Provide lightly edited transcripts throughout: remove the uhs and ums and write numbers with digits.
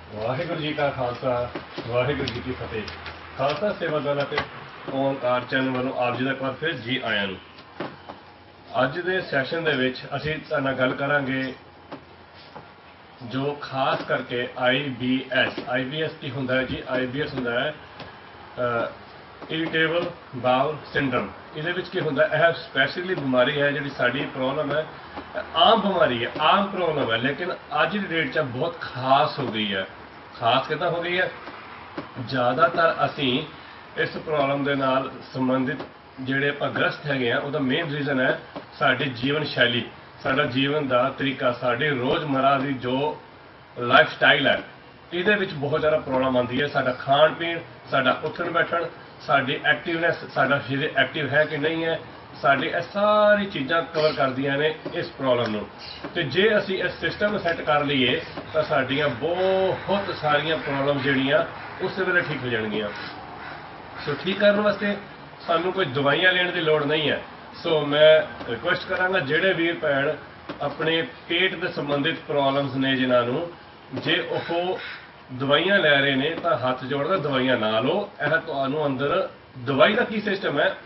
ਵਾਹਿਗੁਰੂ ਜੀ ਕਾ ਖਾਲਸਾ ਵਾਹਿਗੁਰੂ ਜੀ ਕੀ ਫਤਿਹ। ਖਾਲਸਾ ਸੇਵਾ ਦਲ ਅਤੇ ਓਮਕਾਰ ਚੈਨਲ ਵੱਲੋਂ ਆਪ ਜੀ ਦਾ ਇੱਕ ਵਾਰ ਫਿਰ ਜੀ ਆਇਆਂ ਨੂੰ। ਅੱਜ ਦੇ ਸੈਸ਼ਨ ਦੇ ਵਿੱਚ ਅਸੀਂ ਤੁਹਾਡੇ ਨਾਲ ਗੱਲ ਕਰਾਂਗੇ ਜੋ ਖਾਸ ਕਰਕੇ IBS ਕੀ ਹੁੰਦਾ ਹੈ ਜੀ। IBS ਹੁੰਦਾ ਹੈ ਇਰੀਟੇਬਲ ਬਾਉਲ ਸਿੰਡਰਮ। ਇਹਦੇ ਵਿੱਚ ਕੀ ਹੁੰਦਾ, ਇਹ ਸਪੈਸ਼ਲੀ ਬਿਮਾਰੀ ਹੈ ਜਿਹੜੀ ਸਾਡੀ ਪ੍ਰੋਬਲਮ ਹੈ, ਆਮ ਬਿਮਾਰੀ ਹੈ, ਆਮ ਪ੍ਰੋਬਲਮ ਹੈ, ਲੇਕਿਨ ਅੱਜ ਦੀ ਡੇਟ 'ਚ ਬਹੁਤ ਖਾਸ ਹੋ ਗਈ ਹੈ। ਖਾਸ ਕਿੱਦਾਂ ਹੋ ਗਈ ਹੈ? ਜ਼ਿਆਦਾਤਰ ਅਸੀਂ ਇਸ ਪ੍ਰੋਬਲਮ ਦੇ ਨਾਲ ਸੰਬੰਧਿਤ ਜਿਹੜੇ ਆਪਾਂ ਗ੍ਰਸਤ ਹੈਗੇ ਆ, ਉਹਦਾ ਮੇਨ ਰੀਜ਼ਨ ਹੈ ਸਾਡੀ ਜੀਵਨ ਸ਼ੈਲੀ, ਸਾਡਾ ਜੀਵਨ ਦਾ ਤਰੀਕਾ, ਸਾਡੀ ਰੋਜ਼ਮਰਾ ਦੀ ਜੋ ਲਾਈਫ ਸਟਾਈਲ ਹੈ, ਇਹਦੇ ਵਿੱਚ ਬਹੁਤ ਜ਼ਿਆਦਾ ਪ੍ਰੋਬਲਮ ਆਉਂਦੀ ਹੈ। ਸਾਡਾ ਖਾਣ ਪੀਣ, ਸਾਡਾ ਉੱਠਣ ਬੈਠਣ, ਸਾਡੀ ਐਕਟਿਵਨੈਸ, ਸਾਡਾ ਸਰੀਰ ਐਕਟਿਵ ਹੈ ਕਿ ਨਹੀਂ ਹੈ, ਸਾਡੀ ਇਹ ਸਾਰੀ ਚੀਜ਼ਾਂ ਕਵਰ ਕਰਦੀਆਂ ਨੇ ਇਸ ਪ੍ਰੋਬਲਮ ਨੂੰ। ਤੇ ਜੇ ਅਸੀਂ ਇਸ ਸਿਸਟਮ ਨੂੰ ਸੈੱਟ ਕਰ ਲਈਏ ਤਾਂ ਸਾਡੀਆਂ ਬਹੁਤ ਸਾਰੀਆਂ ਪ੍ਰੋਬਲਮ ਜਿਹੜੀਆਂ ਉਸੇ ਵੇਲੇ ਠੀਕ ਹੋ ਜਾਣਗੀਆਂ। ਸੋ ਠੀਕ ਕਰਨ ਵਾਸਤੇ ਸਾਨੂੰ ਕੋਈ ਦਵਾਈਆਂ ਲੈਣ ਦੀ ਲੋੜ ਨਹੀਂ ਹੈ। ਸੋ ਮੈਂ ਰਿਕੁਐਸਟ ਕਰਾਂਗਾ ਜਿਹੜੇ ਵੀਰ ਭੈਣ ਆਪਣੇ ਪੇਟ ਦੇ ਸੰਬੰਧਿਤ ਪ੍ਰੋਬਲਮਸ ਨੇ ਜਿਨ੍ਹਾਂ ਨੂੰ, ਜੇ ਉਹ ਦਵਾਈਆਂ ਲੈ ਰਹੇ ਨੇ ਤਾਂ ਹੱਥ ਜੋੜਦਾ ਦਵਾਈਆਂ ਨਾ ਲਓ। ਇਹ ਤੁਹਾਨੂੰ ਅੰਦਰ ਦਵਾਈ ਦਾ ਕੀ ਸਿਸਟਮ ਹੈ,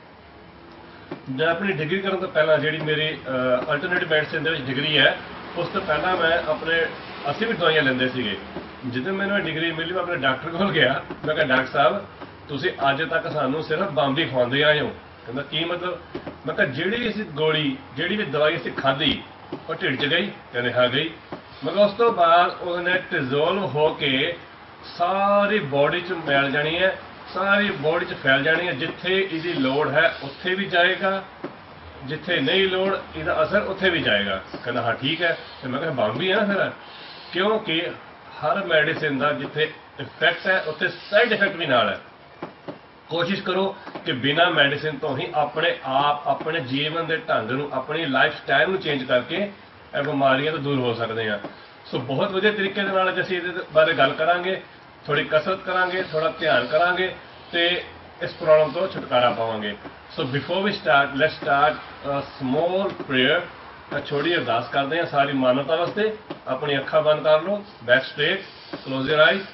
ਮੈਂ ਆਪਣੀ ਡਿਗਰੀ ਕਰਨ ਤੋਂ ਪਹਿਲਾਂ ਜਿਹੜੀ ਮੇਰੀ ਅਲਟਰਨੇਟਿਵ ਮੈਡੀਸਿਨ ਦੇ ਵਿੱਚ ਡਿਗਰੀ ਹੈ, ਉਸ ਤੋਂ ਪਹਿਲਾਂ ਮੈਂ ਅਸੀਂ ਵੀ ਦਵਾਈਆਂ ਲੈਂਦੇ ਸੀਗੇ। ਜਦੋਂ ਮੈਨੂੰ ਇਹ ਡਿਗਰੀ ਮਿਲੀ ਮੈਂ ਆਪਣੇ ਡਾਕਟਰ ਕੋਲ ਗਿਆ। ਮੈਂ ਕਿਹਾ ਡਾਕਟਰ ਸਾਹਿਬ ਤੁਸੀਂ ਅੱਜ ਤੱਕ ਸਾਨੂੰ ਸਿਰਫ ਬੰਬ ਹੀ ਖਵਾਉਂਦੇ ਆਏ ਹੋ। ਕਹਿੰਦਾ ਕੀ ਮਤਲਬ? ਮੈਂ ਕਿਹਾ ਜਿਹੜੀ ਵੀ ਅਸੀਂ ਗੋਲੀ, ਜਿਹੜੀ ਵੀ ਦਵਾਈ ਅਸੀਂ ਖਾਧੀ ਉਹ ਢਿੱਡ 'ਚ ਗਈ? ਕਹਿੰਦੇ ਹਾਂ ਗਈ। ਮਤਲਬ ਉਸ ਤੋਂ ਬਾਅਦ ਉਹਨੇ ਡਿਜ਼ੋਲਵ ਹੋ ਕੇ ਸਾਰੀ ਬੋਡੀ 'ਚ ਮਿਲ ਜਾਣੀ ਹੈ, ਸਾਰੀ ਬੋਡੀ 'ਚ ਫੈਲ ਜਾਣੀ ਹੈ। ਜਿੱਥੇ ਇਹਦੀ ਲੋੜ ਹੈ ਉੱਥੇ ਵੀ ਜਾਏਗਾ, ਜਿੱਥੇ ਨਹੀਂ ਲੋੜ ਇਹਦਾ ਅਸਰ ਉੱਥੇ ਵੀ ਜਾਏਗਾ। ਕਹਿੰਦਾ ਹਾਂ ਠੀਕ ਹੈ। ਤੇ ਮੈਂ ਕਿਹਾ ਬੰਬ ਵੀ ਹੈ ਨਾ ਫਿਰ, ਕਿਉਂਕਿ ਹਰ ਮੈਡੀਸਿਨ ਦਾ ਜਿੱਥੇ ਇਫੈਕਟ ਹੈ ਉੱਥੇ ਸਾਈਡ ਇਫੈਕਟ ਵੀ ਨਾਲ ਹੈ। ਕੋਸ਼ਿਸ਼ ਕਰੋ ਕਿ ਬਿਨਾਂ ਮੈਡੀਸਿਨ ਤੋਂ ਹੀ ਆਪਣੇ ਆਪ ਆਪਣੇ ਜੀਵਨ ਦੇ ਢੰਗ ਨੂੰ, ਆਪਣੀ ਲਾਈਫ ਸਟਾਈਲ ਨੂੰ ਚੇਂਜ ਕਰਕੇ ਇਹ ਬਿਮਾਰੀਆਂ ਤੋਂ ਦੂਰ ਹੋ ਸਕਦੇ ਹਾਂ। ਸੋ ਬਹੁਤ ਵਧੀਆ ਤਰੀਕੇ ਦੇ ਨਾਲ ਅੱਜ ਅਸੀਂ ਇਹਦੇ ਬਾਰੇ ਗੱਲ ਕਰਾਂਗੇ, ਥੋੜੀ ਕਸਰਤ ਕਰਾਂਗੇ, ਥੋੜਾ ਧਿਆਨ ਕਰਾਂਗੇ ਤੇ ਇਸ ਪ੍ਰੋਬਲਮ ਤੋਂ ਛੁਟਕਾਰਾ ਪਾਵਾਂਗੇ। So before we start, let's start small prayer. ਛੋਟੀ ਅਰਦਾਸ ਕਰਦੇ ਹਾਂ ਸਾਰੀ ਮਾਨਵਤਾ ਵਾਸਤੇ। ਆਪਣੀ ਅੱਖਾਂ ਬੰਦ ਕਰ ਲਓ, back straight, close your eyes.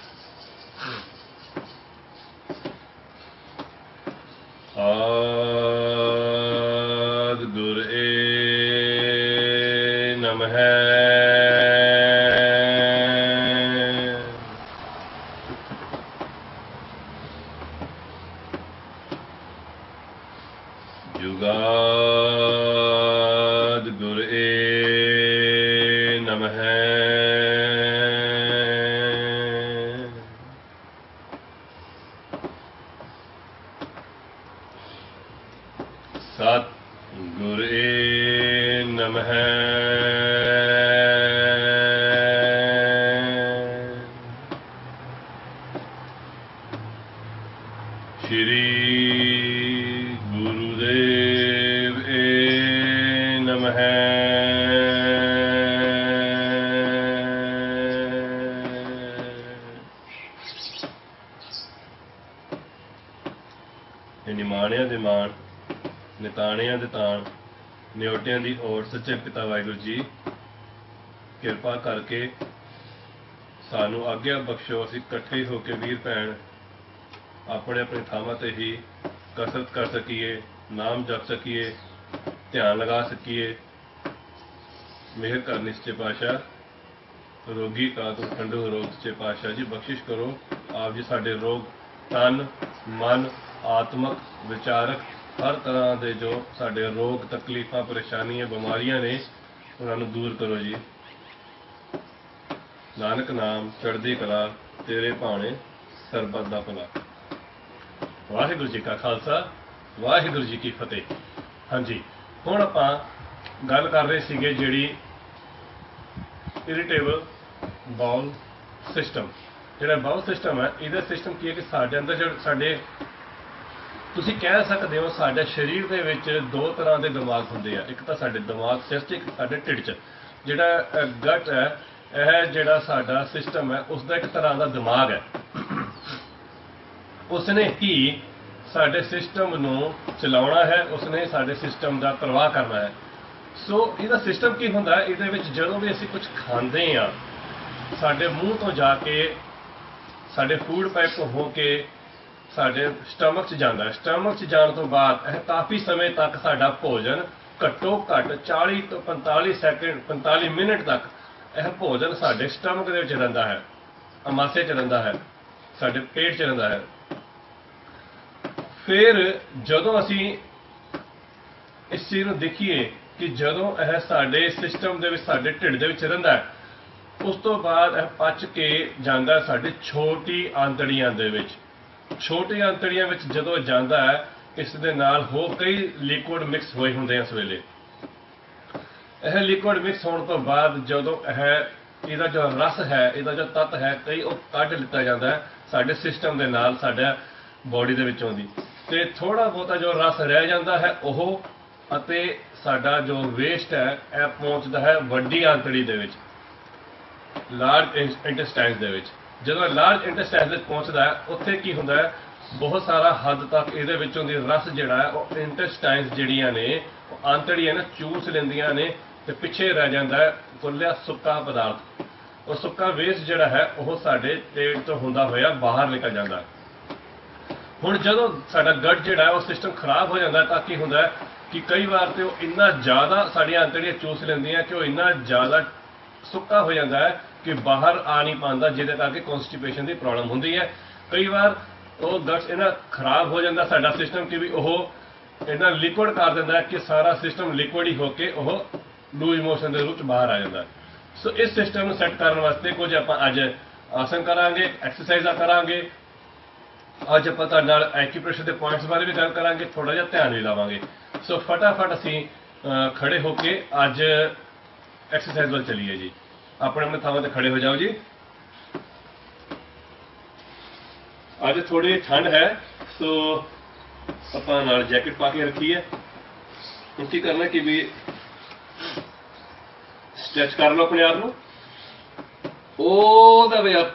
ਗੁਰ ਨਮః। ਜੁਗਾਦ ਗੁਰ ਨਮః। ਸਤ ਗੁਰ ਨਮః। ਸ਼੍ਰੀ ਗੁਰੂਦੇਵ ਨਮః। ਨਿਮਾਣਿਆਂ ਦੇ ਮਾਣ, ਨਿਤਾਣਿਆਂ ਦੇ ਤਾਣ, ਨਿਓਟਿਆਂ ਦੀ ਓਟ, ਸੱਚੇ ਪਿਤਾ ਵਾਹਿਗੁਰੂ ਜੀ ਕਿਰਪਾ ਕਰਕੇ ਸਾਨੂੰ ਆਗਿਆ ਬਖਸ਼ੋ, ਅਸੀਂ ਇਕੱਠੇ ਹੋ ਕੇ ਵੀਰ ਭੈਣ ਆਪਣੇ ਆਪਣੇ ਥਾਵਾਂ ਤੇ ਹੀ ਕਸਰਤ ਕਰ ਸਕੀਏ, ਨਾਮ ਜਪ ਸਕੀਏ, ਧਿਆਨ ਲਗਾ ਸਕੀਏ। ਮਿਹਰ ਕਰਨੀ ਸੱਚੇ ਪਾਤਸ਼ਾਹ। ਰੋਗੀ ਕਾ ਤੂੰ ਠੰਡੂ ਰੋਗ, ਸੱਚੇ ਪਾਤਸ਼ਾਹ ਜੀ ਬਖਸ਼ਿਸ਼ ਕਰੋ। ਆਪ ਜੀ ਸਾਡੇ ਰੋਗ, ਤਨ ਮਨ, ਆਤਮਕ ਵਿਚਾਰਕ, ਹਰ ਤਰ੍ਹਾਂ ਦੇ ਜੋ ਸਾਡੇ ਰੋਗ, ਤਕਲੀਫਾਂ, ਪਰੇਸ਼ਾਨੀਆਂ, ਬਿਮਾਰੀਆਂ ਨੇ, ਉਹਨਾਂ ਨੂੰ ਦੂਰ ਕਰੋ ਜੀ। ਨਾਨਕ ਨਾਮ ਚੜ੍ਹਦੀ ਕਲਾ, ਤੇਰੇ ਭਾਣੇ ਸਰਬੱਤ ਦਾ ਭਲਾ। ਵਾਹਿਗੁਰੂ ਜੀ ਕਾ ਖਾਲਸਾ ਵਾਹਿਗੁਰੂ ਜੀ ਕੀ ਫਤਿਹ। ਹਾਂਜੀ, ਹੁਣ ਆਪਾਂ ਗੱਲ ਕਰ ਰਹੇ ਸੀਗੇ ਜਿਹੜੀ ਇਰੀਟੇਬਲ ਬਾਉਲ ਸਿਸਟਮ। ਜਿਹੜਾ ਬਾਉਲ ਸਿਸਟਮ ਹੈ, ਇਹਦਾ ਸਿਸਟਮ ਕੀ ਹੈ ਕਿ ਸਾਡੇ ਅੰਦਰ ਜਿਹੜੇ ਸਾਡੇ, ਤੁਸੀਂ ਕਹਿ ਸਕਦੇ ਹੋ ਸਾਡੇ ਸਰੀਰ ਦੇ ਵਿੱਚ ਦੋ ਤਰ੍ਹਾਂ ਦੇ ਦਿਮਾਗ ਹੁੰਦੇ ਆ। ਇੱਕ ਤਾਂ ਸਾਡੇ ਦਿਮਾਗ ਸਿਰ 'ਚ, ਇੱਕ ਸਾਡੇ ਢਿੱਡ 'ਚ। ਜਿਹੜਾ ਗਟ ਹੈ, ਇਹ ਜਿਹੜਾ ਸਾਡਾ ਸਿਸਟਮ ਹੈ ਉਸਦਾ ਇੱਕ ਤਰ੍ਹਾਂ ਦਾ ਦਿਮਾਗ ਹੈ। ਉਸਨੇ ਹੀ ਸਾਡੇ ਸਿਸਟਮ ਨੂੰ ਚਲਾਉਣਾ ਹੈ, ਉਸਨੇ ਸਾਡੇ ਸਿਸਟਮ ਦਾ ਪ੍ਰਵਾਹ ਕਰਨਾ ਹੈ। ਸੋ ਇਹਦਾ ਸਿਸਟਮ ਕੀ ਹੁੰਦਾ ਹੈ? ਇਹਦੇ ਵਿੱਚ ਜਦੋਂ ਵੀ ਅਸੀਂ ਕੁਝ ਖਾਂਦੇ ਹਾਂ ਸਾਡੇ ਮੂੰਹ ਤੋਂ ਜਾ ਕੇ ਸਾਡੇ ਫੂਡ ਪਾਈਪ ਤੋਂ ਹੋ ਕੇ ਸਾਡੇ ਸਟਮਕ 'ਚ ਜਾਂਦਾ ਹੈ। ਸਟਮਕ 'ਚ ਜਾਣ ਤੋਂ ਬਾਅਦ ਇਹ ਕਾਫੀ ਸਮੇਂ ਤੱਕ ਸਾਡਾ ਭੋਜਨ ਘੱਟੋ ਘੱਟ 40 ਤੋਂ 45 ਸੈਕਿੰਡ 45 ਮਿੰਟ ਤੱਕ ਇਹ ਭੋਜਨ ਸਾਡੇ ਸਟਮਕ ਦੇ ਵਿੱਚ ਰਹਿੰਦਾ ਹੈ, ਅਮਾਸ਼ੇ 'ਚ ਰਹਿੰਦਾ ਹੈ, ਸਾਡੇ ਪੇਟ 'ਚ ਰਹਿੰਦਾ ਹੈ। ਫਿਰ ਜਦੋਂ ਅਸੀਂ ਇਸ ਚੀਜ਼ ਨੂੰ ਦੇਖੀਏ ਕਿ ਜਦੋਂ ਇਹ ਸਾਡੇ ਸਿਸਟਮ ਦੇ ਵਿੱਚ ਸਾਡੇ ਢਿੱਡ ਦੇ ਵਿੱਚ ਰਹਿੰਦਾ ਹੈ, ਉਸ ਤੋਂ ਬਾਅਦ ਇਹ ਪਚ ਕੇ ਜਾਂਦਾ ਸਾਡੀ ਛੋਟੀ ਆਂਤੜੀਆਂ ਦੇ ਵਿੱਚ। ਛੋਟੀ ਆਂਤੜੀਆਂ ਵਿੱਚ ਜਦੋਂ ਜਾਂਦਾ ਹੈ, ਇਸ ਦੇ ਨਾਲ ਹੋਰ ਕਈ ਲਿਕੁਇਡ ਮਿਕਸ ਹੋਏ ਹੁੰਦੇ ਆ ਇਸ ਵੇਲੇ। ਇਹ ਲਿਕੁਇਡ ਮਿਕਸ ਹੋਣ ਤੋਂ ਬਾਅਦ ਜਦੋਂ ਇਹਦਾ ਜੋ ਰਸ ਹੈ, ਇਹਦਾ ਜੋ ਤੱਤ ਹੈ, ਕਈ ਉਹ ਕੱਢ ਲਿੱਤਾ ਜਾਂਦਾ ਹੈ ਸਾਡੇ ਸਿਸਟਮ ਦੇ ਨਾਲ, ਸਾਡਾ ਬੋਡੀ ਦੇ ਵਿੱਚੋਂ ਦੀ। ਤੇ ਥੋੜਾ ਬਹੁਤਾ ਜੋ ਰਸ ਰਹਿ ਜਾਂਦਾ ਹੈ ਉਹ ਅਤੇ ਸਾਡਾ ਜੋ ਵੇਸਟ ਹੈ ਇਹ ਪਹੁੰਚਦਾ ਹੈ ਵੱਡੀ ਆਂਤੜੀ ਦੇ ਵਿੱਚ, ਲਾਰਜ ਇੰਟੈਸਟਾਈਨਸ ਦੇ ਵਿੱਚ। ਜਦੋਂ ਲਾਰਜ ਇੰਟੈਸਟਾਈਨਸ ਵਿੱਚ ਪਹੁੰਚਦਾ ਹੈ, ਉੱਥੇ ਕੀ ਹੁੰਦਾ ਹੈ, ਬਹੁਤ ਸਾਰਾ ਹੱਦ ਤੱਕ ਇਹਦੇ ਵਿੱਚੋਂ ਦੀ ਰਸ ਜਿਹੜਾ ਹੈ ਉਹ ਇੰਟੈਸਟਾਈਨਸ ਜਿਹੜੀਆਂ ਨੇ, ਉਹ ਆਂਤੜੀਆਂ ਨੇ ਚੂਸ ਲੈਂਦੀਆਂ ਨੇ ਤੇ ਪਿੱਛੇ ਰਹਿ ਜਾਂਦਾ ਹੈ ਕੁੱਲਿਆ ਸੁੱਕਾ ਪਦਾਰਥ। ਉਹ ਸੁੱਕਾ ਵੇਸਟ ਜਿਹੜਾ ਹੈ ਉਹ ਸਾਡੇ ਪੇਟ ਤੋਂ ਹੁੰਦਾ ਹੋਇਆ ਬਾਹਰ ਨਿਕਲ ਜਾਂਦਾ ਹੈ। ਹੁਣ ਜਦੋਂ ਸਾਡਾ ਗਟ ਜਿਹੜਾ ਹੈ ਉਹ ਸਿਸਟਮ ਖਰਾਬ ਹੋ ਜਾਂਦਾ ਤਾਂ ਕੀ ਹੁੰਦਾ ਹੈ ਕਿ ਕਈ ਵਾਰ ਤੇ ਉਹ ਇੰਨਾ ਜ਼ਿਆਦਾ ਸਾਡੀਆਂ ਆਂਤੜੀਆਂ ਚੂਸ ਲੈਂਦੀਆਂ ਕਿ ਉਹ ਇੰਨਾ ਜ਼ਿਆਦਾ ਸੁੱਕਾ ਹੋ ਜਾਂਦਾ ਹੈ ਕਿ ਬਾਹਰ ਆ ਨਹੀਂ ਪਾਉਂਦਾ, ਜਿਹਦੇ ਕਰਕੇ ਕਨਸਟੀਪੇਸ਼ਨ ਦੀ ਪ੍ਰੋਬਲਮ ਹੁੰਦੀ ਹੈ। ਕਈ ਵਾਰ ਉਹ ਗਟਸ ਇਹਨਾਂ ਖਰਾਬ ਹੋ ਜਾਂਦਾ ਸਾਡਾ ਸਿਸਟਮ ਕਿ ਵੀ ਉਹ ਇਹਨਾਂ ਲਿਕੁਇਡ ਕਰ ਦਿੰਦਾ ਹੈ ਕਿ ਸਾਰਾ ਸਿਸਟਮ ਲਿਕੁਇਡ ਹੀ ਹੋ ਕੇ ਉਹ ਲੂਜ਼ ਮੋਸ਼ਨ ਦੇ ਰੂਪ ਚ ਬਾਹਰ ਆ ਜਾਂਦਾ। ਸੋ ਇਸ ਸਿਸਟਮ ਨੂੰ ਸੈੱਟ ਕਰਨ ਵਾਸਤੇ ਕੁਝ ਆਪਾਂ ਅੱਜ ਆਸਨ ਕਰਾਂਗੇ, ਐਕਸਰਸਾਈਜ਼ਾਂ ਕਰਾਂਗੇ। ਅੱਜ ਆਪਾਂ ਤੁਹਾਡੇ ਨਾਲ ਐਕੂਪ੍ਰੈਸ਼ਰ ਦੇ ਪੁਆਇੰਟਸ ਬਾਰੇ ਵੀ ਗੱਲ ਕਰਾਂਗੇ, ਥੋੜਾ ਜਿਹਾ ਧਿਆਨ ਵੀ ਲਾਵਾਂਗੇ। ਸੋ ਫਟਾਫਟ ਅਸੀਂ ਖੜੇ ਹੋ ਕੇ ਅੱਜ ਐਕਸਰਸਾਈਜ਼ ਵੱਲ ਚੱਲੀਏ ਜੀ। ਆਪਣੇ ਆਪਣੇ ਥਾਵਾਂ ਤੇ ਖੜੇ ਹੋ ਜਾਓ ਜੀ। ਅੱਜ ਥੋੜੀ ਠੰਡ ਹੈ, ਸੋ ਆਪਾਂ ਨਾਲ ਜੈਕਟ ਪਾ ਕੇ ਰੱਖੀ ਹੈ। ਹੁਣ ਕੀ ਕਰਨਾ ਕਿ ਵੀ ਸਟ੍ਰੈਚ ਕਰ ਲਓ ਆਪਣੇ ਆਪ ਨੂੰ, all the way up,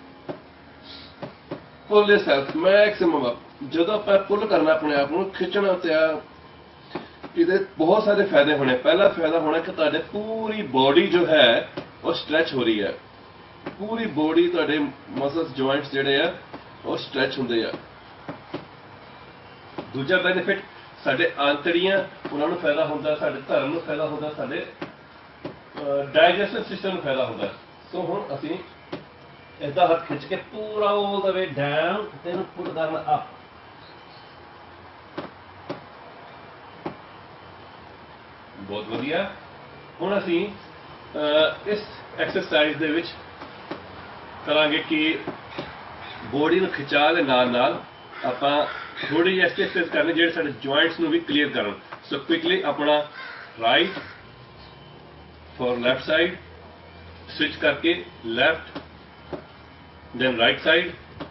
pull yourself maximum up। ਜਦੋਂ ਆਪਾਂ ਪੁੱਲ ਕਰਨਾ ਆਪਣੇ ਆਪ ਨੂੰ, ਖਿੱਚਣਾ ਤੇ ਇਹਦੇ ਬਹੁਤ ਸਾਰੇ ਫਾਇਦੇ ਹੋਣੇ। ਪਹਿਲਾ ਫਾਇਦਾ ਹੋਣਾ ਕਿ ਤੁਹਾਡੇ ਪੂਰੀ ਬੋਡੀ ਜੋ ਹੈ ਉਹ ਸਟ੍ਰੈਚ ਹੋ ਰਹੀ ਹੈ, ਪੂਰੀ ਬੋਡੀ ਤੁਹਾਡੇ ਮਸਲਸ ਜੁਆਇੰਟਸ ਜਿਹੜੇ ਆ ਉਹ ਸਟ੍ਰੈਚ ਹੁੰਦੇ ਆ। ਦੂਜਾ ਬੈਨੀਫਿਟ ਸਾਡੇ ਆਂਤੜੀਆਂ ਉਹਨਾਂ ਨੂੰ ਫਾਇਦਾ ਹੁੰਦਾ, ਸਾਡੇ ਧਰਮ ਨੂੰ ਫਾਇਦਾ ਹੁੰਦਾ, ਸਾਡੇ ਡਾਈਜੈਸਟਿਵ ਸਿਸਟਮ ਨੂੰ ਫਾਇਦਾ ਹੁੰਦਾ। ਸੋ ਹੁਣ ਅਸੀਂ ਇਦਾਂ ਹੱਥ ਖਿੱਚ ਕੇ ਪੂਰਾ all the way down ਤੇ ਇਹਨੂੰ ਪੁੱਟ ਕਰਨਾ ਅਪ। ਬਹੁਤ ਵਧੀਆ। ਹੁਣ ਅਸੀਂ ਇਸ ਐਕਸਰਸਾਈਜ਼ ਦੇ ਵਿੱਚ ਕਰਾਂਗੇ ਕਿ ਬੋਡੀ ਨੂੰ ਖਿਚਾ ਦੇ ਨਾਲ ਨਾਲ ਆਪਾਂ ਥੋੜੀ ਜਿਹੀ ਐਕਸਰਸਾਈਜ਼ ਕਰਨੀ ਜਿਹੜੇ ਸਾਡੇ ਜੁਆਇੰਟਸ ਨੂੰ ਵੀ ਕਲੀਅਰ ਕਰਨ। ਸੋ ਕੁਇਕਲੀ ਆਪਣਾ right for left side switch ਕਰਕੇ left then right side,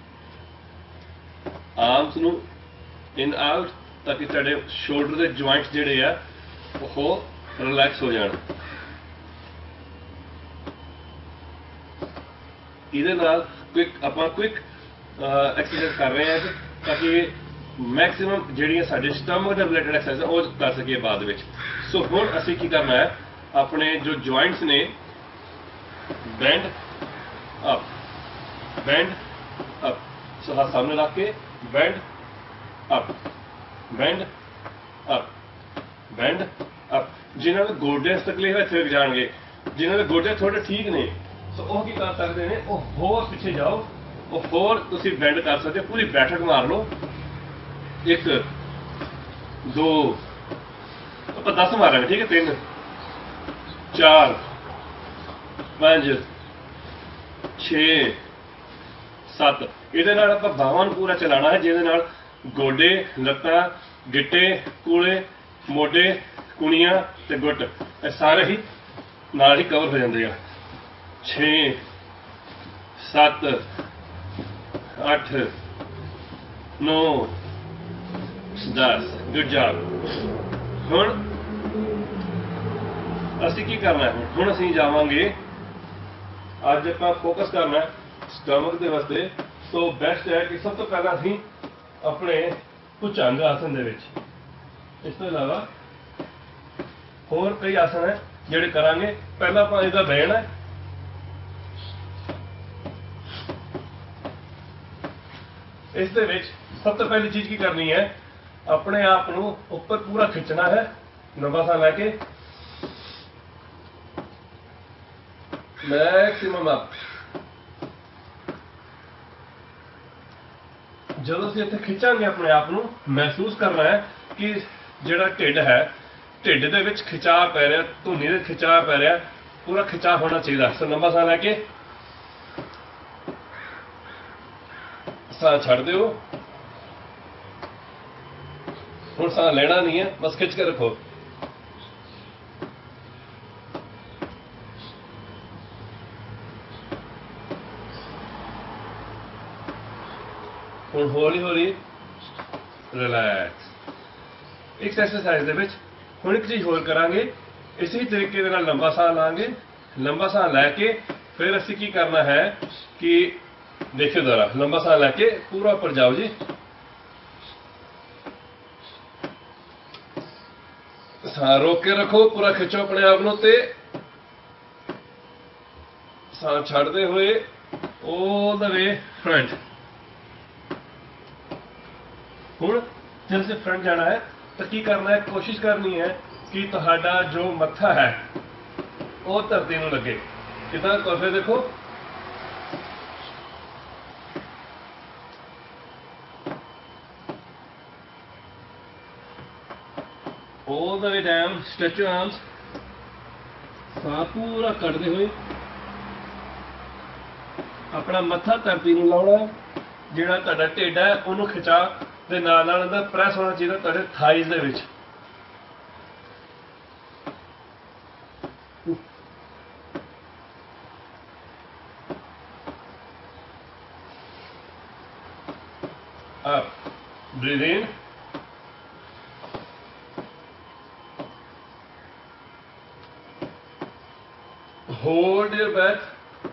arms ਨੂੰ in out ਤਾਂ ਕਿ ਸਾਡੇ ਸ਼ੋਲਡਰ ਦੇ ਜੁਆਇੰਟਸ ਜਿਹੜੇ ਆ ਉਹ ਰਿਲੈਕਸ ਹੋ ਜਾਣ। ਇਹਦੇ ਨਾਲ ਆਪਾਂ ਕੁਇਕ ਐਕਸਰਸਾਈਜ਼ ਕਰ ਰਹੇ ਹਾਂ ਤਾਂ ਕਿ ਮੈਕਸਿਮਮ ਜਿਹੜੀਆਂ ਸਾਡੇ ਸਟਮਕ ਦੇ ਰਿਲੇਟਡ ਐਕਸਰਸਾਈਜ਼ ਉਹ ਕਰ ਸਕੀਏ ਬਾਅਦ ਵਿੱਚ। ਸੋ ਹੁਣ ਅਸੀਂ ਕੀ ਕਰਨਾ ਹੈ, ਆਪਣੇ ਜੋ ਜੁਆਇੰਟਸ ਨੇ bend up, bend up, so हाथ सामने रख के bend up, bend up, bend up। जिन्हों ने गोडे तकलीफ है फिर जाएंगे, जिन्हों ने गोडे थोड़े ठीक ने सो वो की कर सकते हैं, वो होर पीछे जाओ, वो होर तुसी बेंड कर सकते, पूरी बैठक मार लो। 1 2 आप 10 मारेंगे, ठीक है। 3 4 5 6 7। ਇਹਦੇ ਨਾਲ ਆਪਾਂ ਬਾਹਾਂ ਨੂੰ ਪੂਰਾ ਚਲਾਉਣਾ ਹੈ, ਜਿਹਦੇ ਨਾਲ ਗੋਡੇ, ਲੱਤਾਂ, ਗਿੱਟੇ, ਕੂਲੇ, ਮੋਢੇ, ਕੁਣੀਆਂ ਤੇ ਗੁੱਟ ਇਹ ਸਾਰੇ ਹੀ ਨਾਲ ਹੀ ਕਵਰ ਹੋ ਜਾਂਦੇ ਆ। 6 7 8 9 10। Good job. ਹੁਣ ਅਸੀਂ ਕੀ ਕਰਨਾ ਹੈ, ਹੁਣ ਅਸੀਂ ਜਾਵਾਂਗੇ, ਅੱਜ ਆਪਾਂ ਫੋਕਸ ਕਰਨਾ ਹੈ ਸਟਮਕ ਦੇ ਵਾਸਤੇ। ਸੋ ਬੈਸਟ ਹੈ ਕਿ ਸਭ ਤੋਂ ਪਹਿਲਾਂ ਅਸੀਂ ਆਪਣੇ ਭੁਜੰਗ ਆਸਨ ਦੇ ਵਿੱਚ, ਇਸ ਤੋਂ ਇਲਾਵਾ ਹੋਰ ਕਈ ਆਸਨ ਹੈ ਜਿਹੜੇ ਕਰਾਂਗੇ। ਪਹਿਲਾਂ ਆਪਾਂ ਇਹਦਾ ਬਹਿਣਾ, इस दे विच सब तो पहली चीज की करनी है, अपने आप को ऊपर पूरा खिंचना है, लंबा सा लैके मैक्सिमम अप। जो ਅਸੀਂ ਇੱਥੇ ਖਿੱਚਾਂਗੇ ਆਪਣੇ ਆਪ ਨੂੰ महसूस करना है कि ਜਿਹੜਾ ਢਿੱਡ है, ਢਿੱਡ ਦੇ ਵਿੱਚ ਖਿਚਾਅ ਪੈ ਰਿਹਾ, ਧੁਨੀ ਦੇ ਖਿਚਾਅ ਪੈ ਰਿਹਾ, पूरा खिंचाव होना चाहिए। सो लंबा सा लैके साह छड़ दो, हुण साह लेना नहीं है, बस खिंच के रखो। हुण हौली हौली रिलैक्स। इस एक्सरसाइज दे विच हुण एक चीज होर करांगे, इसी तरीके दे नाल लंबा साह लांगे। लंबा साह लैके फिर असीं की करना है कि देखियो जरा, लंबा साह लैके पूरा ऊपर जाओ जी, साह रोक के रखो, पूरा खिंचो अपने आप नूं ते साह छड्डदे हुए ऑल द वे फ्रंट। हुण जब से फ्रंट जाना है तो की करना है, कोशिश करनी है कि तुहाडा जो मत्था है वो धरती नूं लगे। कितना फिर देखो, all the way down, stretch your arms, साह पूरा कटते हुए अपना मत्था धरती नूं लाउणा। जिहड़ा तुहाडा ढिड है उहनूं खिचा दे नाल नाल अंदर प्रैस होना चाहिए तुहाडे थाइज दे विच। Up, breathe in, hold your breath,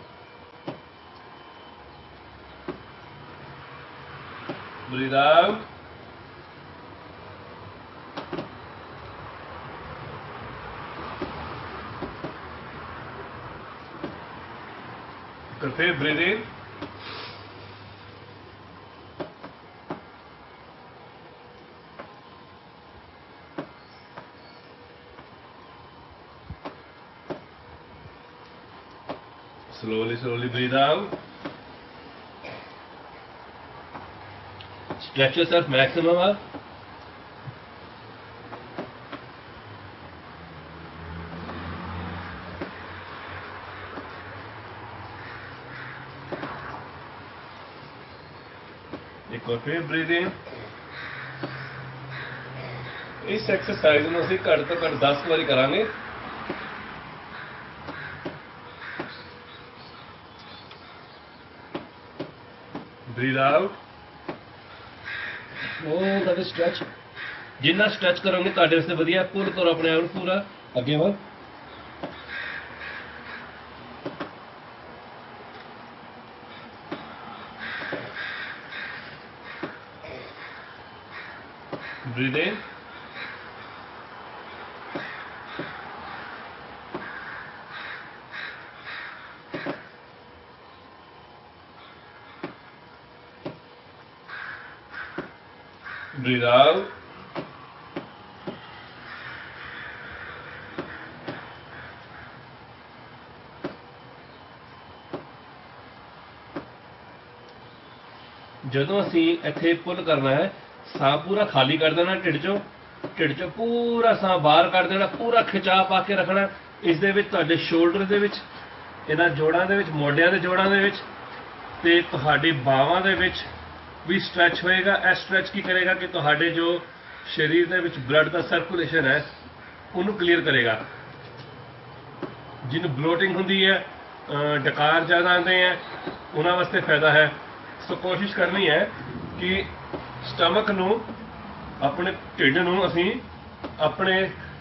breathe out, फिर breathe in, slowly breathe out. Stretch yourself maximum up. एक और फिर breathe in. इस एक्सरसाइज में ਅਸੀਂ ਘੱਟ ਤੋਂ ਘੱਟ 10 ਵਾਰੀ ਕਰਾਂਗੇ। Breathe out. All the way stretch. जिन्ना स्ट्रेच करोगे ਤੁਹਾਡੇ ਵਾਸਤੇ ਵਧੀਆ। ਪੁੱਲ ਕਰੋ ਆਪਣੇ ਆਪ ਨੂੰ ਪੂਰਾ ਅੱਗੇ ਵੱਲ। Breathe in. Breathe out. ਜਦੋਂ ਅਸੀਂ ਇੱਥੇ ਪੁੱਲ ਕਰਨਾ ਹੈ, ਸਾਹ ਪੂਰਾ ਖਾਲੀ ਕਰ ਦੇਣਾ ਢਿੱਡ ਚੋਂ ਪੂਰਾ ਸਾਹ ਬਾਹਰ ਕੱਢ ਦੇਣਾ, ਪੂਰਾ ਖਿਚਾਅ ਪਾ ਕੇ ਰੱਖਣਾ। ਇਸ ਦੇ ਵਿੱਚ ਤੁਹਾਡੇ ਸ਼ੋਲਡਰ ਦੇ ਵਿੱਚ, ਇਹਨਾਂ ਜੋੜਾਂ ਦੇ ਵਿੱਚ, ਮੋਢਿਆਂ ਦੇ ਜੋੜਾਂ ਦੇ ਵਿੱਚ ਤੇ ਤੁਹਾਡੀ ਬਾਹਾਂ ਦੇ ਵਿੱਚ भी स्ट्रैच होएगा। यह स्ट्रैच की करेगा कि तुहाडे जो शरीर दे विच ब्लड का सर्कुलेशन है उन्होंने क्लीयर करेगा। जिन्होंने ब्लोटिंग होंदी है, डकार ज़्यादा आते हैं, उन्होंने वास्ते फायदा है। सो कोशिश करनी है कि स्टमक नूं, अपने ढिड नूं असीं अपने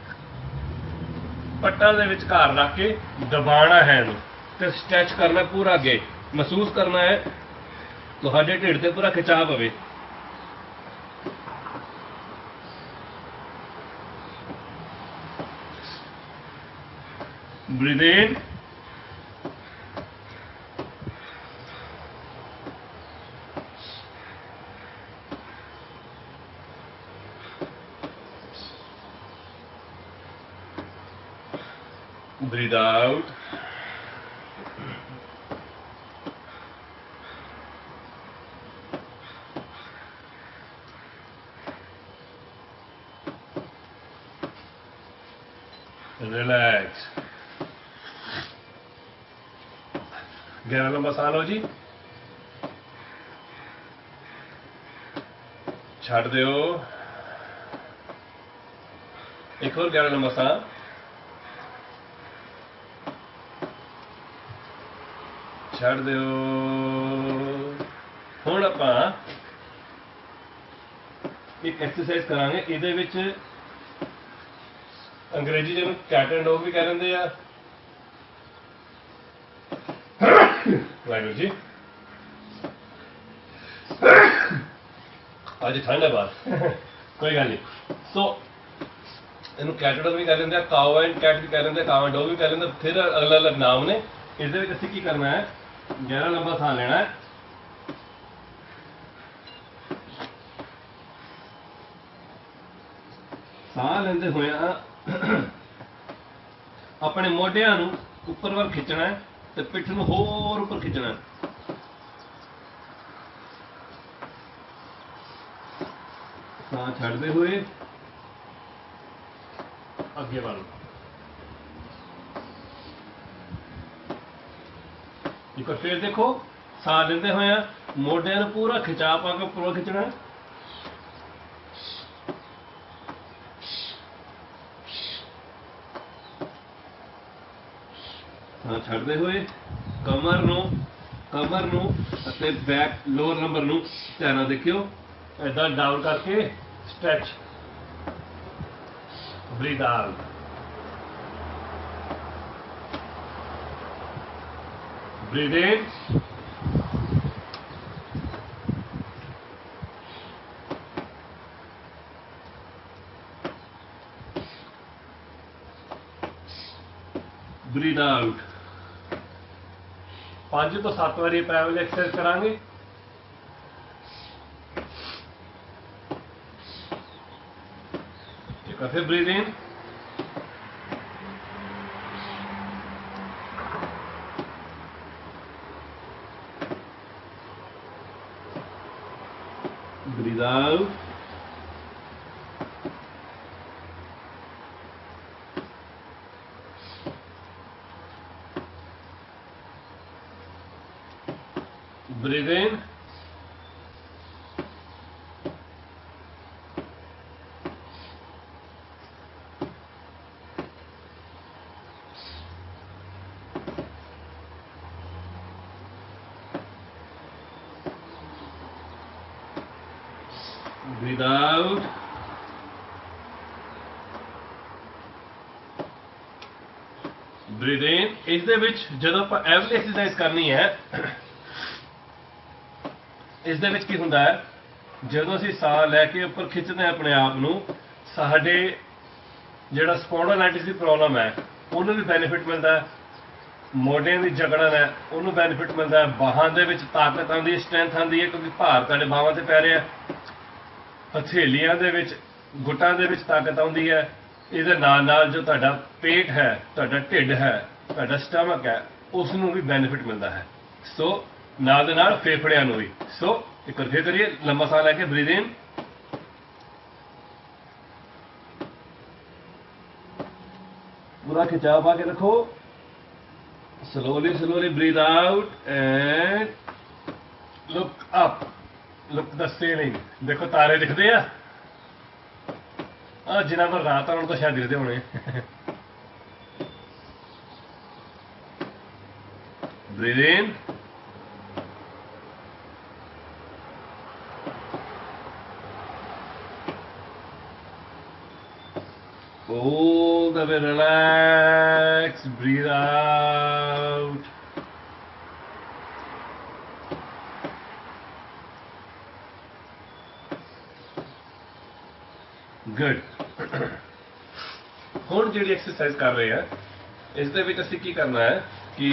पट्टां दे विचकार रख के दबाना है, तो स्ट्रैच करना पूरा अगे महसूस करना है ਤੁਹਾਡੇ ਢਿੱਡ ਤੇ पूरा खिंचाव पवे। Breathe in. breathe out, relax. 11 लंबा साह लो जी, छड़ दियो। एक और 11 लंबा साह, छड़ दियो। हुण आपां एक एक्सरसाइज करांगे, इहदे विच अंग्रेजी जिहनूं कैट एंड डॉग भी कह लेंदे आ। वाहिगुरू जी, अज ठंड है बाहर। कोई गल नहीं। सो इनू कैट डॉग भी कह लेंदे, काओ एंड कैट भी कह लेंदे, काओ एंड डॉग भी कह लेंदे, फिर अलग अलग नाम ने। इसदे विच असीं की करना है, 11 लंबा साह लेना है। साह लेंदे होए अपने मोढियां नूं उपर वल खिंचना है ते पिठ नूं होर उपर खिंचना है। साह छड्डदे हुए अगे वल। एक बार फिर देखो, साह लेंदे होए मोढियां नूं पूरा खिंचा पा के उपर खिंचना है। साह छड्डदे हुए कमर नूं अते बैक लोअर नंबर नूं ध्यान नाल देखियो, इदां डाउन करके stretch. Breathe out, breathe in, breathe out. 5 ਤੋਂ 7 ਵਾਰੀ ਪੈਵਲ एक्सरसाइज करांगे। एक बार फिर breathe in, breathe out, breathe in, breathe out, breathe in. इस दे विच जदों आपां एवरी एक्सरसाइज करनी है, इस दे विच की हुंदा है, जदों असीं साह लैके उपर खिੱਚਦੇ हैं अपने आप नूं, साडे जिहड़ा स्पॉन्डिलाइटिस की प्रॉब्लम है उन्होंने भी बेनीफिट मिलता है, मोढियां दी जकड़न है उन्होंने बेनीफिट मिलता है, बाहां दे विच ताकत आती है, स्ट्रेंथ आती है, क्योंकि भार तुहाडे बाहां ते पै रिहा है। हथेलियां दे विच गुटां दे विच ताकत आती है। इहदे नाल नाल जो तुहाडा पेट है, तुहाडा ढिड है, तुहाडा स्टमक है, उसनूं भी बेनीफिट मिलता है। सो नाल दे नाल फेफड़ियां नूं भी। सो एक बार फिर करिए, लंबा साह लैके ब्रीथ इन, पूरा खिंचाव पा के रखो। Slowly breathe out and look up, look the ceiling. देखो तारे दिखते हैं, जिन्हां पर रात आने तो शायद दिखते होने। Breathe in, all the way relax, breathe out. Good. ਹੁਣ ਜਿਹੜੀ ਐਕਸਰਸਾਈਜ਼ ਕਰ ਰਹੇ ਆ, ਇਸ ਦੇ ਵਿੱਚ ਅਸੀਂ ਕੀ ਕਰਨਾ ਹੈ ਕਿ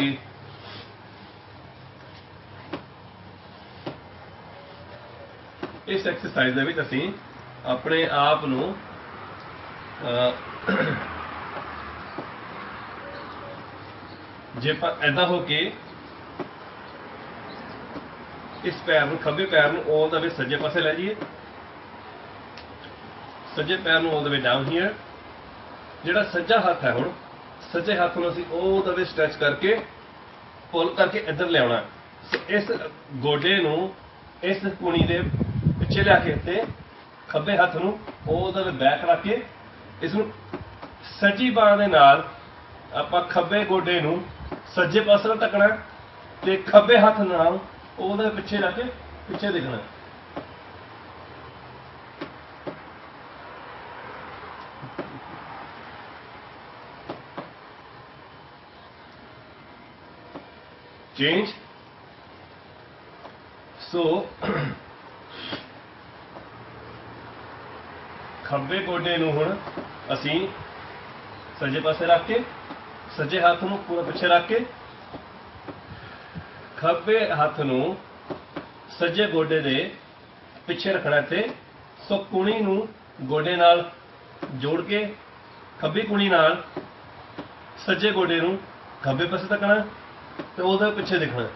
ਇਸ ਐਕਸਰਸਾਈਜ਼ ਦੇ ਵਿੱਚ ਅਸੀਂ ਆਪਣੇ ਆਪ ਨੂੰ ਜੇ ਆਪਾਂ ਐਦਾਂ ਹੋ ਕੇ ਇਸ ਪੈਰ ਨੂੰ, ਖੱਬੇ ਪੈਰ ਨੂੰ ਆਲ ਦ ਵੇ ਸੱਜੇ ਪਾਸੇ ਲੈ ਜਾਈਏ, ਸੱਜੇ ਪੈਰ ਨੂੰ ਆਲ ਦ ਵੇ ਡਾਊਨ ਹੀਅਰ। ਜਿਹੜਾ ਸੱਜਾ ਹੱਥ ਹੈ, ਹੁਣ ਸੱਜੇ ਹੱਥ ਨੂੰ ਅਸੀਂ ਆਲ ਦ ਵੇ ਸਟ੍ਰੈਚ ਕਰਕੇ ਪੁੱਲ ਕਰਕੇ ਇੱਧਰ ਲਿਆਉਣਾ। ਇਸ ਗੋਡੇ ਨੂੰ ਇਸ ਕੁਣੀ ਦੇ ਪਿੱਛੇ ਲਿਆ ਕੇ ਤੇ ਖੱਬੇ ਹੱਥ ਨੂੰ ਆਲ ਦ ਵੇ ਬੈਕ ਰੱਖ ਕੇ ਇਸ ਨੂੰ ਸੱਜੀ ਬਾਂਹ ਦੇ ਨਾਲ ਆਪਾਂ ਖੱਬੇ ਗੋਡੇ ਨੂੰ ਸੱਜੇ ਪਾਸੇ ਨਾਲ ਧੱਕਣਾ ਤੇ ਖੱਬੇ ਹੱਥ ਨਾਲ ਉਹਦੇ ਪਿੱਛੇ ਰੱਖ ਕੇ ਪਿੱਛੇ ਦੇਖਣਾ। ਚੇਂਜ। ਸੋ ਖੱਬੇ ਗੋਡੇ ਨੂੰ ਹੁਣ ਅਸੀਂ ਸੱਜੇ ਪਾਸੇ ਰੱਖ ਕੇ ਸੱਜੇ ਹੱਥ ਨੂੰ ਪੂਰਾ ਪਿੱਛੇ ਰੱਖ ਕੇ ਖੱਬੇ ਹੱਥ ਨੂੰ ਸੱਜੇ ਗੋਡੇ ਦੇ ਪਿੱਛੇ ਰੱਖਣਾ ਤੇ ਸੋ ਕੁਣੀ ਨੂੰ ਗੋਡੇ ਨਾਲ ਜੋੜ ਕੇ ਖੱਬੀ ਕੁਣੀ ਨਾਲ ਸੱਜੇ ਗੋਡੇ ਨੂੰ ਖੱਬੇ ਪਾਸੇ ਤੱਕਣਾ ਤੇ ਉਹਦੇ ਪਿੱਛੇ ਦੇਖਣਾ।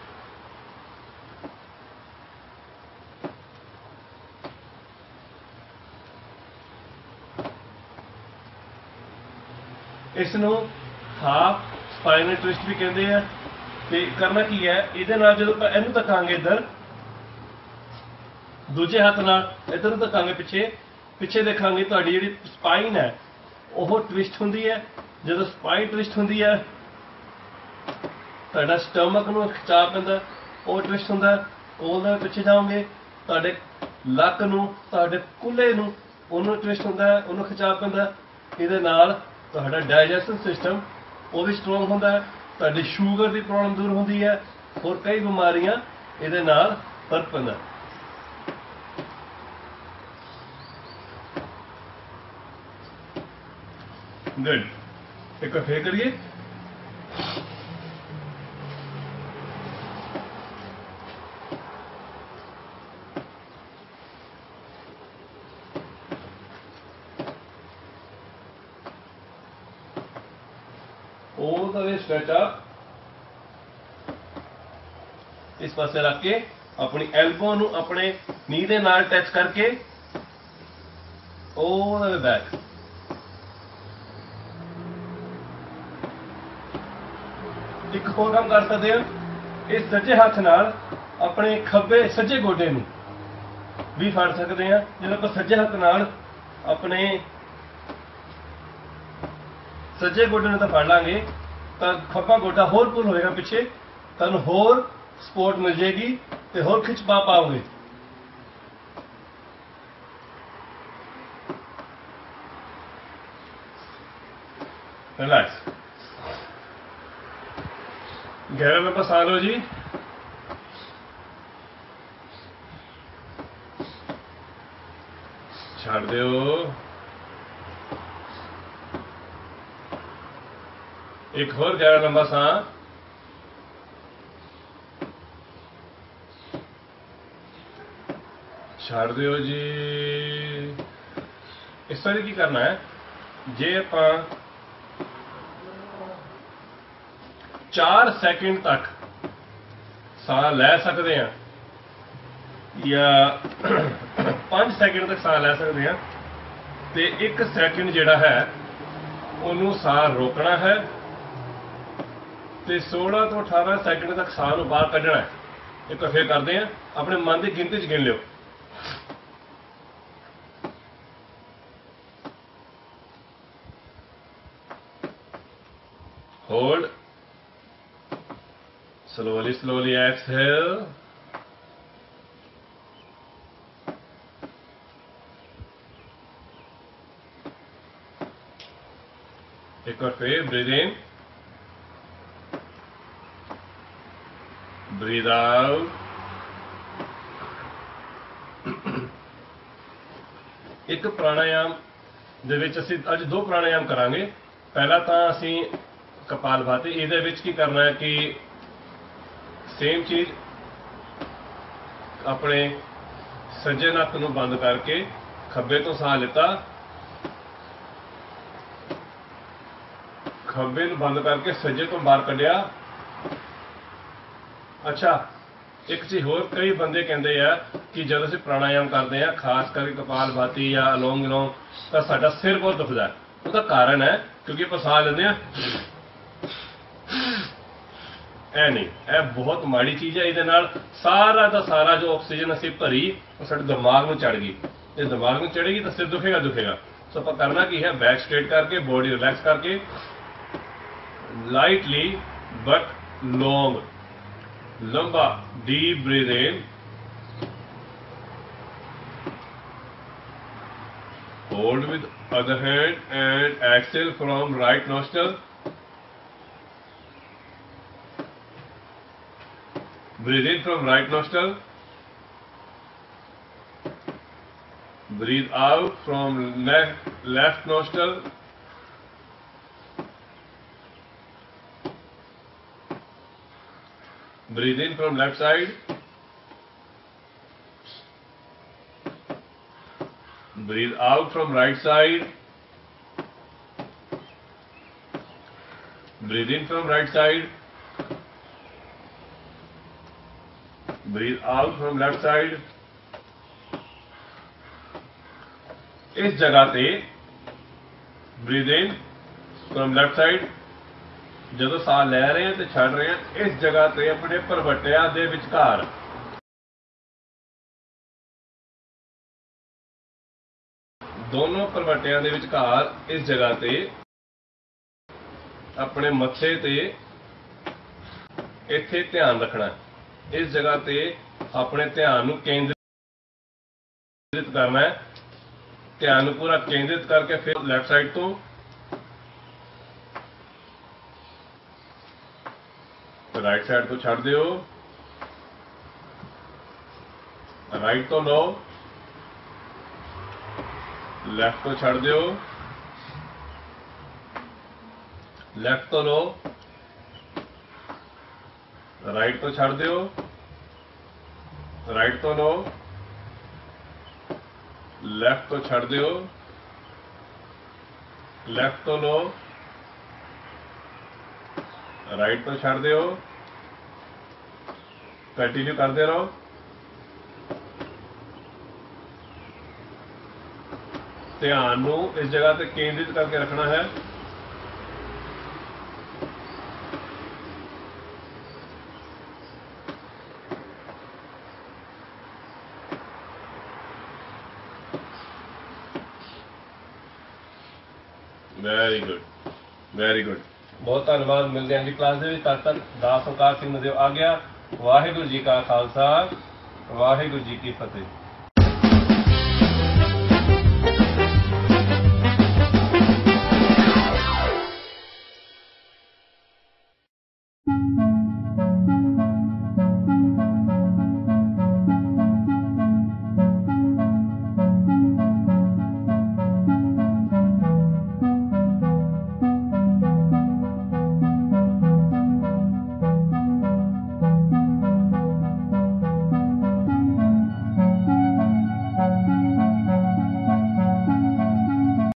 ਇਸ ਨੂੰ ਹਾਫ ਸਪਾਈਨਲ ਟਵਿਸਟ ਵੀ ਕਹਿੰਦੇ ਆ। ਤੇ ਕਰਨਾ ਕੀ ਹੈ, ਇਹਦੇ ਨਾਲ ਜਦੋਂ ਆਪਾਂ ਇਹਨੂੰ ਧੱਕਾਂਗੇ ਇੱਧਰ, ਦੂਜੇ ਹੱਥ ਨਾਲ ਇੱਧਰ ਨੂੰ ਧੱਕਾਂਗੇ ਪਿੱਛੇ, ਪਿੱਛੇ ਦੇਖਾਂਗੇ ਤੁਹਾਡੀ ਜਿਹੜੀ ਸਪਾਈਨ ਹੈ ਉਹ ਟਵਿਸਟ ਹੁੰਦੀ ਹੈ। ਜਦੋਂ ਸਪਾਈਨ ਟਵਿਸਟ ਹੁੰਦੀ ਹੈ ਤੁਹਾਡਾ ਸਟਮਕ ਨੂੰ ਖਿਚਾਅ ਪੈਂਦਾ, ਉਹ ਟਵਿਸਟ ਹੁੰਦਾ। ਉਹਦੇ ਪਿੱਛੇ ਜਾਓਗੇ ਤੁਹਾਡੇ ਲੱਕ ਨੂੰ, ਤੁਹਾਡੇ ਕੁੱਲੇ ਨੂੰ, ਉਹਨੂੰ ਟਵਿਸਟ ਹੁੰਦਾ, ਉਹਨੂੰ ਖਿਚਾਅ ਪੈਂਦਾ। ਇਹਦੇ ਨਾਲ ਤੁਹਾਡਾ ਡਾਈਜੈਸ਼ਨ ਸਿਸਟਮ ਉਹ ਵੀ ਸਟਰੋਂਗ ਹੁੰਦਾ ਹੈ, ਤੁਹਾਡੀ ਸ਼ੂਗਰ ਦੀ ਪ੍ਰੋਬਲਮ ਦੂਰ ਹੁੰਦੀ ਹੈ, ਹੋਰ ਕਈ ਬਿਮਾਰੀਆਂ ਇਹਦੇ ਨਾਲ ਫਰਕ ਪੈਂਦਾ। ਗੁੱਡ। ਇੱਕ ਵਾਰ ਫੇਰ ਕਰੀਏ। all the way stretch up। इस पासे रख के अपनी एल्बो ਨੂੰ ਆਪਣੇ ਨੀ ਦੇ ਨਾਲ ਟੱਚ ਕਰਕੇ all the way back। ਇੱਕ ਹੋਰ ਕੰਮ ਕਰ ਸਕਦੇ ਹਾਂ, ਇਸ ਸੱਜੇ ਹੱਥ ਨਾਲ ਆਪਣੇ ਖੱਬੇ ਸੱਜੇ ਗੋਡੇ ਨੂੰ ਵੀ ਫੜ ਸਕਦੇ ਹਾਂ। ਜਦੋਂ ਆਪਾਂ ਸੱਜੇ ਹੱਥ ਨਾਲ ਆਪਣੇ ਸੱਜੇ ਗੋਡੇ ਨੂੰ ਤਾਂ ਫੜ ਲਾਂਗੇ ਤਾਂ ਖੱਬਾ ਗੋਡਾ ਹੋਰ ਪੁੱਲ ਹੋਏਗਾ ਪਿੱਛੇ, ਤੁਹਾਨੂੰ ਹੋਰ ਸਪੋਰਟ ਮਿਲ ਜਾਏਗੀ ਤੇ ਹੋਰ ਖਿੱਚ ਪਾ ਪਾਓਗੇ। रिलैक्स। गहरा लंबा सांस लो जी। छड़ दो। एक और गहरा लंबा सांस। छड़ दो जी। इस तरह की करना है, जे आप 4 ਸੈਕਿੰਡ तक ਸਾਹ ਲੈ ਸਕਦੇ ਹਾਂ ਜਾਂ 5 ਸੈਕਿੰਡ तक ਸਾਹ ਲੈ ਸਕਦੇ ਹਾਂ ਤੇ 1 ਸੈਕਿੰਡ ਜਿਹੜਾ ਹੈ ਉਹਨੂੰ ਸਾਹ ਰੋਕਣਾ ਹੈ ਤੇ 16 ਤੋਂ 18 ਸੈਕਿੰਡ तक ਸਾਹ ਨੂੰ ਬਾਹਰ ਕੱਢਣਾ ਹੈ। ਇੱਕ ਵਾਰ ਫੇਰ ਕਰਦੇ ਹਾਂ, ਆਪਣੇ ਮਨ ਦੀ ਗਿਣਤੀ 'ਚ ਗਿਣ ਲਿਓ। Hold. Slowly, slowly exhale. एक बार फिर breathe in, breathe out। एक प्राणायाम ਦੇ ਵਿੱਚ ਅਸੀਂ ਅੱਜ 2 ਪ੍ਰਾਣਾਯਾਮ ਕਰਾਂਗੇ। ਪਹਿਲਾ ਤਾਂ ਅਸੀਂ ਕਪਾਲਭਾਤੀ। ਇਹਦੇ ਵਿੱਚ ਕੀ ਕਰਨਾ ਹੈ ਕਿ सेम चीज अपने सज्जे नक नूं बंद करके खब्बे तो साह लिता, ਖੱਬੇ ਨੂੰ ਬੰਦ ਕਰਕੇ ਸੱਜੇ ਤੋਂ ਬਾਹਰ ਕੱਢਿਆ। ਅੱਛਾ, ਇੱਕ ਚੀਜ਼ ਹੋਰ, ਕਈ ਬੰਦੇ ਕਹਿੰਦੇ ਆ ਕਿ ਜਦੋਂ ਅਸੀਂ ਪ੍ਰਾਣਾਯਾਮ ਕਰਦੇ ਆ, ਖਾਸ ਕਰਕੇ ਕਪਾਲ ਭਾਤੀ ਜਾਂ ਅਲੋਮ ਵਿਲੋਮ, ਤਾਂ ਸਾਡਾ ਸਿਰ ਬਹੁਤ ਦੁਖਦਾ। ਉਹਦਾ ਕਾਰਨ ਹੈ ਕਿਉਂਕਿ ਆਪਾਂ ਸਾਹ ਲੈਂਦੇ ਆ, ਇਹ ਨਹੀਂ, ਇਹ ਬਹੁਤ ਮਾੜੀ ਚੀਜ਼ ਹੈ। ਇਹਦੇ ਨਾਲ ਸਾਰਾ ਦਾ ਸਾਰਾ ਜੋ ਆਕਸੀਜਨ ਅਸੀਂ ਭਰੀ ਉਹ ਸਾਡੇ ਦਿਮਾਗ ਨੂੰ ਚੜ ਗਈ। ਜੇ ਦਿਮਾਗ ਨੂੰ ਚੜੇਗੀ ਤਾਂ ਸਿਰ ਦੁਖੇਗਾ ਦੁਖੇਗਾ। ਸੋ ਆਪਾਂ ਕਰਨਾ ਕੀ ਹੈ, ਬੈਕ ਸਟ੍ਰੇਟ ਕਰਕੇ, ਬੋਡੀ ਰਿਲੈਕਸ ਕਰਕੇ, ਲਾਈਟਲੀ ਬਟ ਲੌਂਗ, ਲੰਬਾ deep breathe in, hold with other hand and exhale from right nostril, breathe in from right nostril, breathe out from left nostril, breathe in from left side, breathe out from right side, breathe in from right side, breathe out from left side। इस जगह पे breathe in from left side, ਜਦੋਂ ਸਾਹ ਲੈ ਰਹੇ ਹਾਂ ਤੇ ਛੱਡ ਰਹੇ ਹਾਂ, ਇਸ ਜਗ੍ਹਾ ਤੇ ਆਪਣੇ ਭਰਵੱਟਿਆਂ ਦੇ ਵਿਚਕਾਰ ਦੋਨੋਂ ਭਰਵੱਟਿਆਂ ਦੇ ਵਿਚਕਾਰ ਇਸ ਜਗ੍ਹਾ ਤੇ ਆਪਣੇ ਮੱਥੇ ਤੇ ਇੱਥੇ ਧਿਆਨ ਰੱਖਣਾ। ਇਸ ਜਗ੍ਹਾ ਤੇ ਆਪਣੇ ਧਿਆਨ ਨੂੰ ਕੇਂਦਰਿਤ ਕਰਨਾ ਹੈ। ਧਿਆਨ ਨੂੰ ਪੂਰਾ ਕੇਂਦਰਿਤ ਕਰਕੇ ਫਿਰ ਲੈਫਟ ਸਾਈਡ ਤੋਂ राइट साइड को छड़ दियो, राइट तो लो, लेफ्ट को छड़ दियो, लेफ्ट तो लो, राइट तो छड़ दियो, राइट तो लो, लेफ्ट तो छड़ दियो, लेफ्ट तो लो, राइट तो छड़ दियो, कंटिन्यू करते रहो। ध्यान नू इस जगह पे केंद्रित करके रखना है। वेरी गुड, वेरी गुड, बहुत धन्यवाद। मिलते हैं अगली क्लास में। तब तक दास ओंकार सिंह नदेव आ गया। वाहिगुरू जी का खालसा, वाहिगुरू जी की फतेह।